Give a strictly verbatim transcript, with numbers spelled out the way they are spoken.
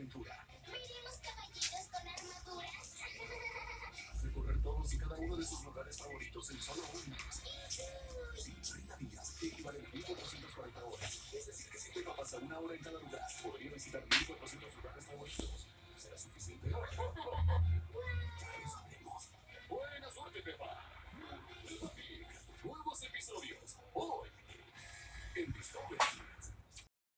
aventura. Veremos caballitos con armaduras. Recorrer todos y cada uno de sus lugares favoritos en solo un mes. Sí, treinta días, que equivalen a mil cuatrocientas cuarenta horas. Es decir, que si Pepa pasa una hora en cada lugar, podría visitar mil cuatrocientos lugares favoritos. ¿Será suficiente?